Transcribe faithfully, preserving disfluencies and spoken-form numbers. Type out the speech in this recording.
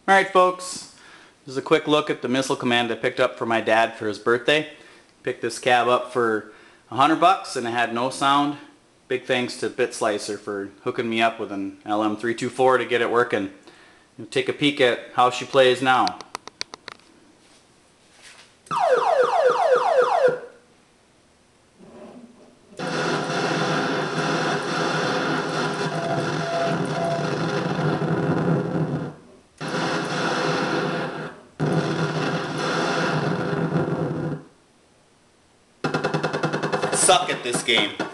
Alright folks, this is a quick look at the missile command I picked up for my dad for his birthday. Picked this cab up for a hundred bucks and it had no sound. Big thanks to Bit Slicer for hooking me up with an L M three two four to get it working. We'll take a peek at how she plays now. Suck at this game.